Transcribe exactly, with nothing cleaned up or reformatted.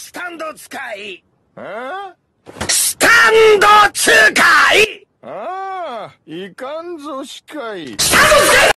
スタンド使い。 あスタンド使い。 あ、ああ、いかんぞ司会。 スタンド使い